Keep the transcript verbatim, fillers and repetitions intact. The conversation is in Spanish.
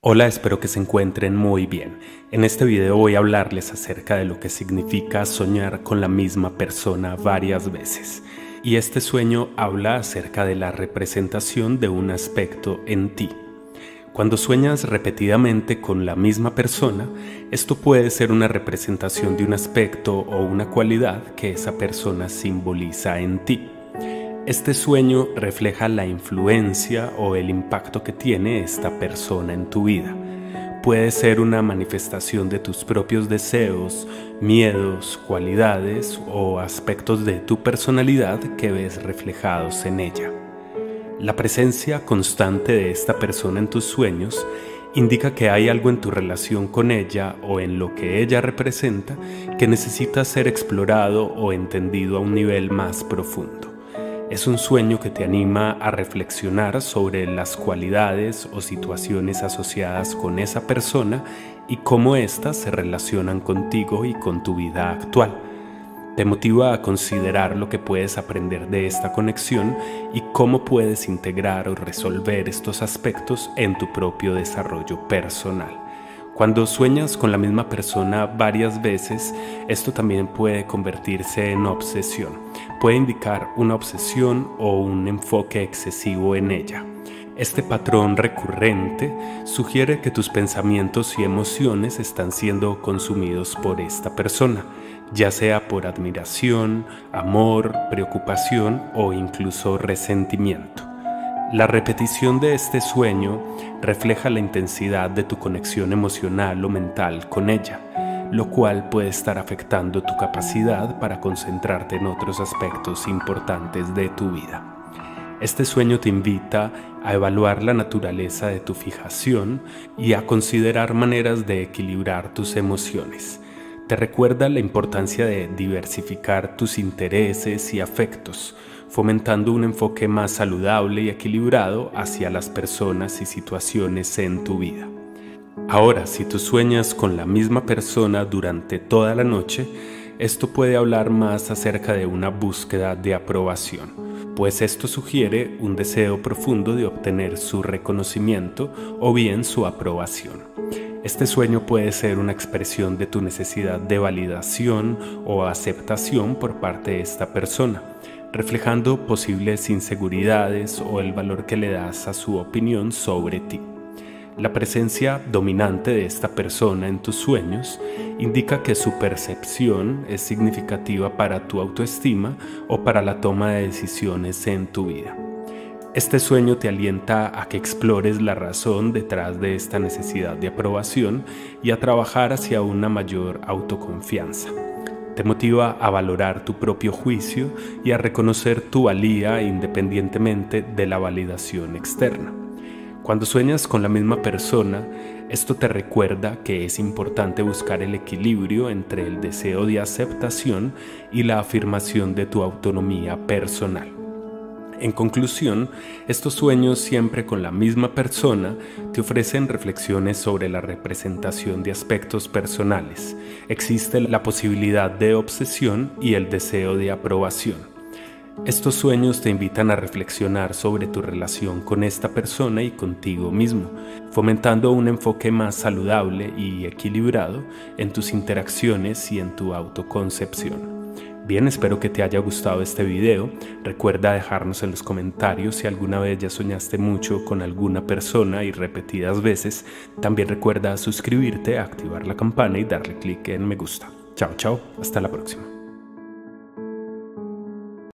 Hola, espero que se encuentren muy bien. En este video voy a hablarles acerca de lo que significa soñar con la misma persona varias veces. Y este sueño habla acerca de la representación de un aspecto en ti. Cuando sueñas repetidamente con la misma persona, esto puede ser una representación de un aspecto o una cualidad que esa persona simboliza en ti. Este sueño refleja la influencia o el impacto que tiene esta persona en tu vida. Puede ser una manifestación de tus propios deseos, miedos, cualidades o aspectos de tu personalidad que ves reflejados en ella. La presencia constante de esta persona en tus sueños indica que hay algo en tu relación con ella o en lo que ella representa que necesita ser explorado o entendido a un nivel más profundo. Es un sueño que te anima a reflexionar sobre las cualidades o situaciones asociadas con esa persona y cómo éstas se relacionan contigo y con tu vida actual. Te motiva a considerar lo que puedes aprender de esta conexión y cómo puedes integrar o resolver estos aspectos en tu propio desarrollo personal. Cuando sueñas con la misma persona varias veces, esto también puede convertirse en obsesión. Puede indicar una obsesión o un enfoque excesivo en ella. Este patrón recurrente sugiere que tus pensamientos y emociones están siendo consumidos por esta persona, ya sea por admiración, amor, preocupación o incluso resentimiento. La repetición de este sueño refleja la intensidad de tu conexión emocional o mental con ella, lo cual puede estar afectando tu capacidad para concentrarte en otros aspectos importantes de tu vida. Este sueño te invita a evaluar la naturaleza de tu fijación y a considerar maneras de equilibrar tus emociones. Te recuerda la importancia de diversificar tus intereses y afectos, fomentando un enfoque más saludable y equilibrado hacia las personas y situaciones en tu vida. Ahora, si tú sueñas con la misma persona durante toda la noche, esto puede hablar más acerca de una búsqueda de aprobación, pues esto sugiere un deseo profundo de obtener su reconocimiento o bien su aprobación. Este sueño puede ser una expresión de tu necesidad de validación o aceptación por parte de esta persona, reflejando posibles inseguridades o el valor que le das a su opinión sobre ti. La presencia dominante de esta persona en tus sueños indica que su percepción es significativa para tu autoestima o para la toma de decisiones en tu vida. Este sueño te alienta a que explores la razón detrás de esta necesidad de aprobación y a trabajar hacia una mayor autoconfianza. Te motiva a valorar tu propio juicio y a reconocer tu valía independientemente de la validación externa. Cuando sueñas con la misma persona, esto te recuerda que es importante buscar el equilibrio entre el deseo de aceptación y la afirmación de tu autonomía personal. En conclusión, estos sueños siempre con la misma persona te ofrecen reflexiones sobre la representación de aspectos personales. Existe la posibilidad de obsesión y el deseo de aprobación. Estos sueños te invitan a reflexionar sobre tu relación con esta persona y contigo mismo, fomentando un enfoque más saludable y equilibrado en tus interacciones y en tu autoconcepción. Bien, espero que te haya gustado este video. Recuerda dejarnos en los comentarios si alguna vez ya soñaste mucho con alguna persona y repetidas veces. También recuerda suscribirte, activar la campana y darle clic en me gusta. Chao, chao. Hasta la próxima.